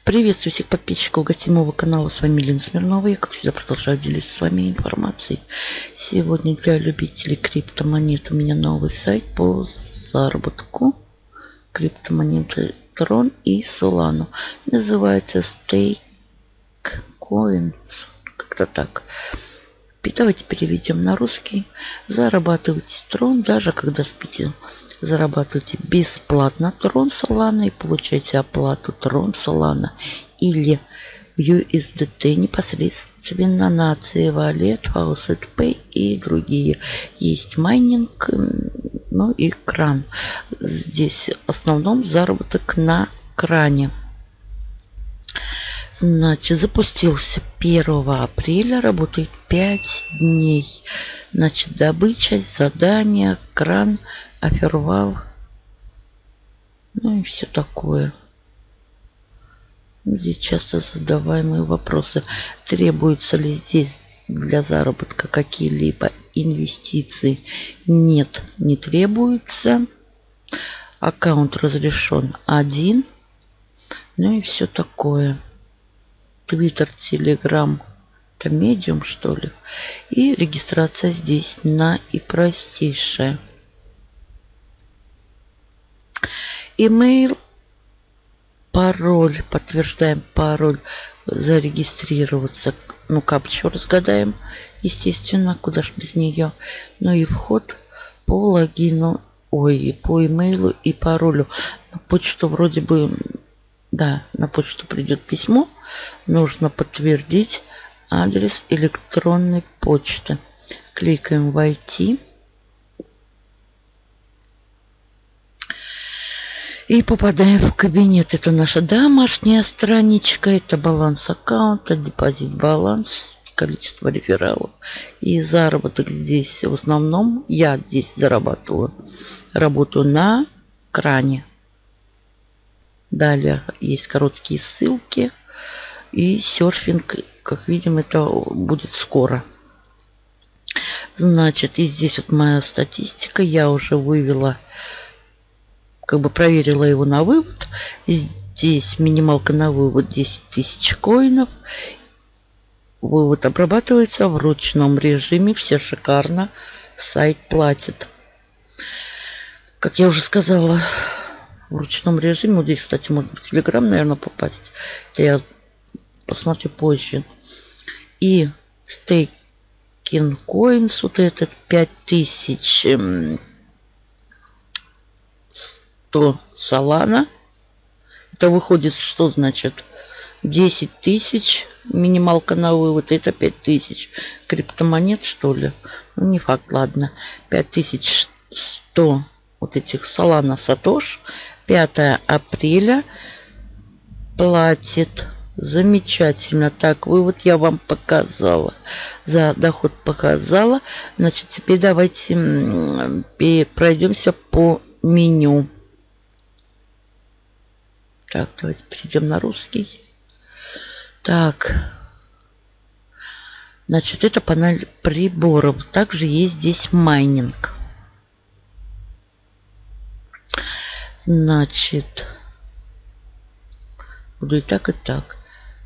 Приветствую всех подписчиков гостевого канала. С вами Лена Смирнова. Я, как всегда, продолжаю делиться с вами информацией. Сегодня для любителей криптомонет у меня новый сайт по заработку криптомонеты Tron и Solana. Называется Stake Coins. Как-то так. Давайте переведем на русский. Зарабатывайте Tron, даже когда спите. Зарабатывайте бесплатно Tron Solana и получайте оплату Tron Solana или USDT непосредственно на C-Wallet, Faucet Pay и другие. Есть майнинг, ну и кран. Здесь в основном заработок на кране. Значит, запустился 1 апреля, работает 5 дней. Значит, добыча, задания, кран, офервал, ну и все такое. Здесь часто задаваемые вопросы. Требуются ли здесь для заработка какие-либо инвестиции? Нет, не требуется. Аккаунт разрешен один. Ну и все такое. Твиттер, Телеграм, это медиум, что ли. И регистрация здесь наипростейшая. Имейл, пароль, подтверждаем пароль, зарегистрироваться, ну капчу разгадаем, естественно, куда ж без нее. Ну и вход по логину, по имейлу и паролю. На почту вроде бы, да, на почту придет письмо, нужно подтвердить адрес электронной почты. Кликаем «Войти». И попадаем в кабинет. Это наша домашняя страничка. Это баланс аккаунта, депозит баланс, количество рефералов. И заработок здесь в основном я здесь зарабатываю. Работаю на кране. Далее есть короткие ссылки. И серфинг, как видим, это будет скоро. Значит, и здесь вот моя статистика. Я уже вывела, как бы проверила его на вывод. Здесь минималка на вывод 10 тысяч коинов. Вывод обрабатывается в ручном режиме. Все шикарно. Сайт платит. Как я уже сказала, в ручном режиме. Вот здесь, кстати, можно в Telegram, наверное, попасть. Это я посмотрю позже. И Staking Coins, вот этот 5100 Solana. Это выходит, что значит 10 тысяч минималка на вывод. Это 5000 криптомонет, что ли. Ну, не факт, ладно. 5100 вот этих Solana Satoshi. 5 апреля платит. Замечательно. Так, вывод я вам показала. За доход показала. Значит, теперь давайте пройдемся по меню. Так, давайте перейдем на русский. Так. Значит, это панель приборов. Также есть здесь майнинг. Значит, буду и так, и так.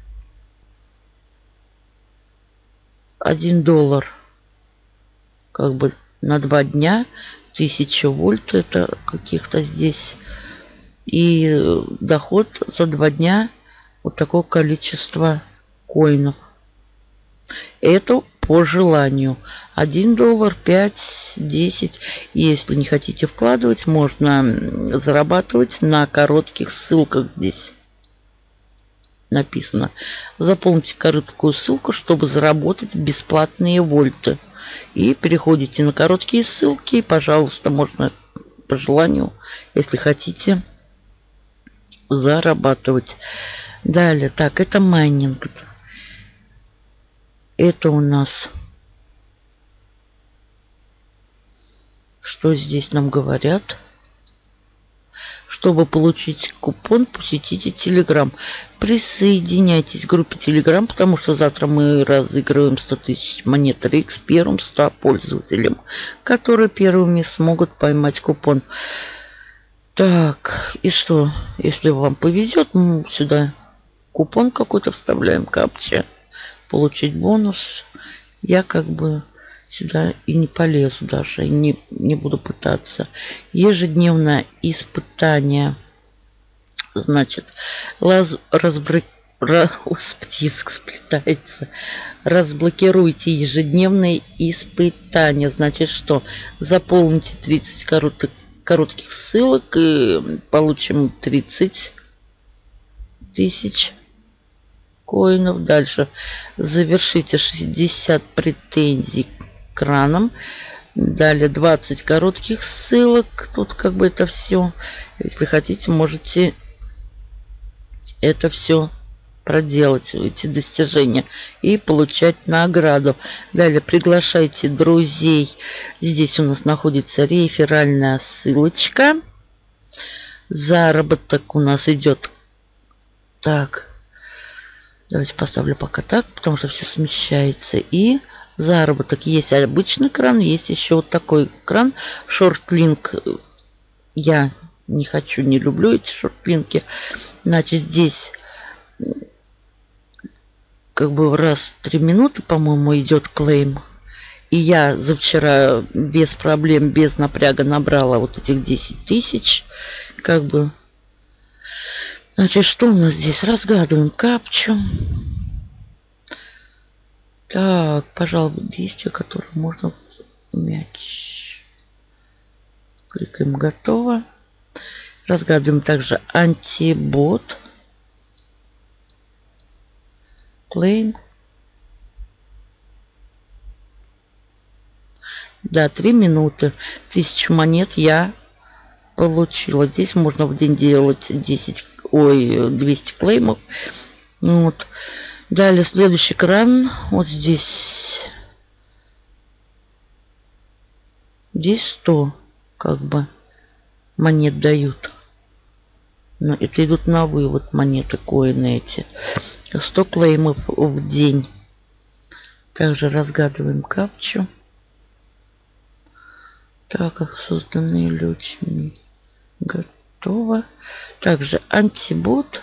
$1 как бы на 2 дня. 1000 вольт это каких-то здесь. И доход за 2 дня вот такого количества коинов. Это по желанию. $1, 5, 10. Если не хотите вкладывать, можно зарабатывать на коротких ссылках здесь. Написано. Заполните короткую ссылку, чтобы заработать бесплатные вольты. И переходите на короткие ссылки. И, пожалуйста, можно по желанию, если хотите, зарабатывать. Далее. Так, это майнинг. Это у нас... Что здесь нам говорят? Чтобы получить купон, посетите Telegram. Присоединяйтесь к группе Telegram, потому что завтра мы разыгрываем 100 тысяч монет RX первым 100 пользователям, которые первыми смогут поймать купон. Так, и что? Если вам повезет, сюда купон какой-то вставляем, капча, получить бонус. Я как бы сюда и не полезу даже, и не буду пытаться. Ежедневное испытание. Значит, Господи, язык сплетается. Разблокируйте ежедневные испытания. Значит, что? Заполните 30 коротких ссылок и получим 30 тысяч коинов. Дальше завершите 60 претензий к кранам. Далее 20 коротких ссылок. Тут как бы это все. Если хотите, можете это все проделать, эти достижения, и получать награду. Далее приглашайте друзей. Здесь у нас находится реферальная ссылочка. Заработок у нас идет. Так, давайте поставлю пока так, потому что все смещается. И заработок. Есть обычный кран, есть еще вот такой кран. Шортлинк. Я не хочу, не люблю эти шортлинки. Значит, здесь как бы раз в 3 минуты, по-моему, идет клейм. И я за вчера без проблем, без напряга набрала вот этих 10 тысяч. Как бы. Значит, что у нас здесь? Разгадываем капчу. Так, пожалуй, действие, которое можно... Мяч. Кликаем «Готово». Разгадываем также антибот. Клейм. Да, 3 минуты. 1000 монет я получила. Здесь можно в день делать 200 клеймов. Вот. Далее следующий кран. Вот здесь. Здесь 100 как бы монет дают. Но это идут на вывод монеты, коины эти. 100 клеймов в день. Также разгадываем капчу. Так, как созданные людьми. Готово. Также антибот.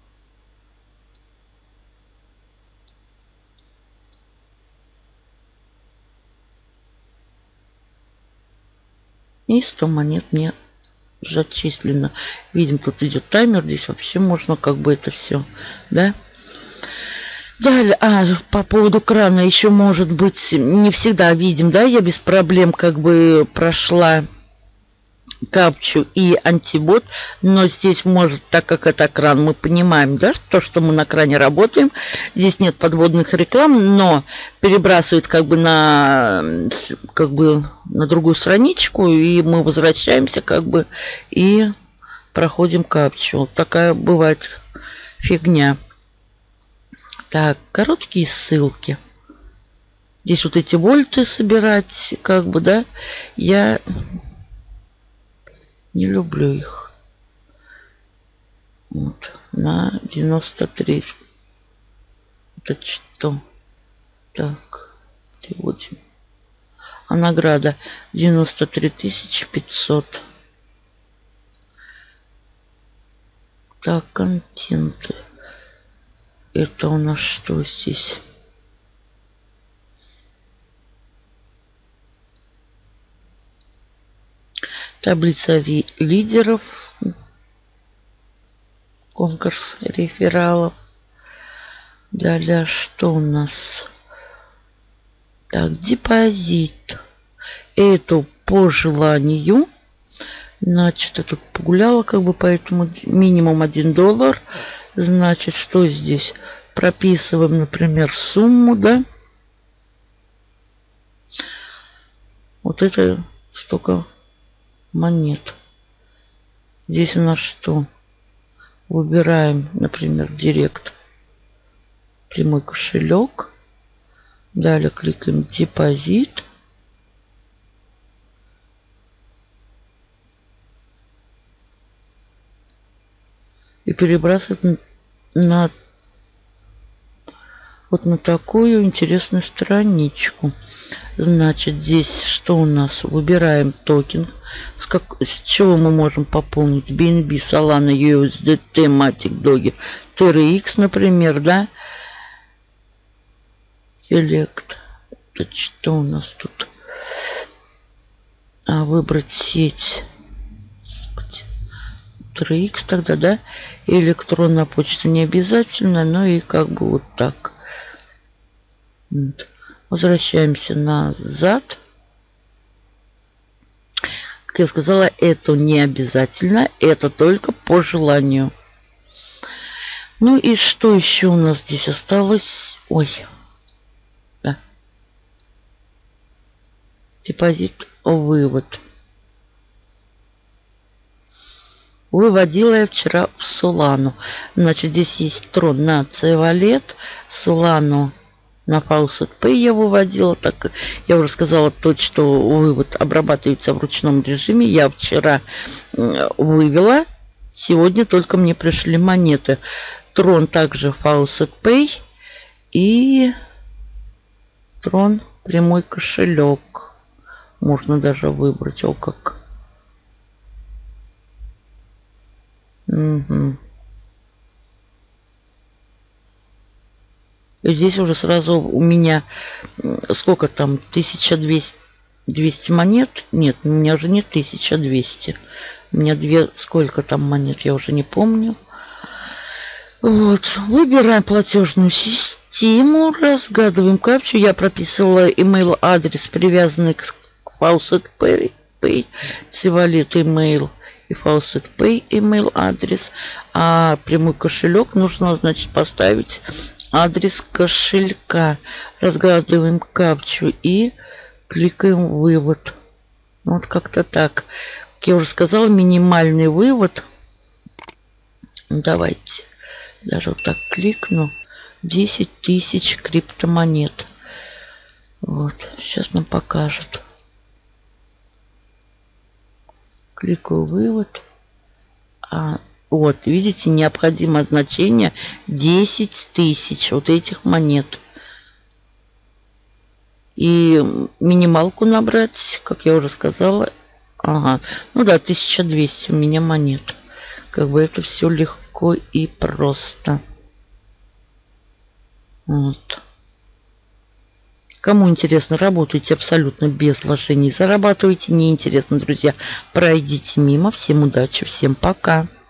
И 100 монет мне зачислено. Видим, тут идет таймер. Здесь вообще можно как бы это все, да? Далее, по поводу крана еще может быть, не всегда видим, да, я без проблем как бы прошла капчу и антибот, но здесь может, так как это кран, мы понимаем, да, то, что мы на кране работаем, здесь нет подводных реклам, но перебрасывает как бы на другую страничку, и мы возвращаемся как бы и проходим капчу. Вот такая бывает фигня. Так, короткие ссылки. Здесь вот эти вольты собирать, как бы, да, я не люблю их. Вот, на 93. Это что? Так, переводим. А награда 93 500. Так, контенты. Это у нас что здесь? Таблица лидеров. Конкурс рефералов. Далее что у нас? Так, депозит. Это по желанию. Значит, я тут погуляла, как бы, поэтому минимум $1. Значит, что здесь? Прописываем, например, сумму, да? Вот это столько монет. Здесь у нас что? Выбираем, например, директ. Прямой кошелек. Далее кликаем депозит. И перебрасывать на вот на такую интересную страничку. Значит, здесь что у нас? Выбираем токен. С чего мы можем пополнить? BNB, Solana, USDT, Matic, Doge, TRX, например, да? Select. Это что у нас тут? Выбрать сеть. Господи. TRX тогда, да? Электронная почта не обязательно, но и как бы вот так. Возвращаемся назад. Как я сказала, это не обязательно, это только по желанию. Ну и что еще у нас здесь осталось? Ой. Да. Депозит, вывод. Выводила я вчера в Solana. Значит, здесь есть трон на C-Wallet, Solana на Faucet Pay я выводила. Так я уже сказала, то, что вывод обрабатывается в ручном режиме. Я вчера вывела. Сегодня только мне пришли монеты. Трон также Faucet Pay и трон прямой кошелек. Можно даже выбрать. О, как. Угу. И здесь уже сразу у меня сколько там? 1200 монет? Нет, у меня уже не 1200. У меня сколько там монет, я уже не помню. Вот. Выбираем платежную систему, разгадываем капчу. Я прописывала email адрес, привязанный к Faucet Pay, C-Wallet email и Faucet Pay email адрес. А прямой кошелек нужно, значит, поставить адрес кошелька. Разгадываем капчу и кликаем вывод. Вот как-то так. Как я уже сказала, минимальный вывод. Давайте. Даже вот так кликну. 10 тысяч криптомонет. Вот. Сейчас нам покажет. Кликаю вывод. Вот, видите, необходимо значение 10 тысяч вот этих монет. И минималку набрать, как я уже сказала. Ага, ну да, 1200 у меня монет. Как бы это все легко и просто. Вот. Кому интересно, работайте абсолютно без вложений. Зарабатывайте. Неинтересно, друзья, пройдите мимо. Всем удачи, всем пока.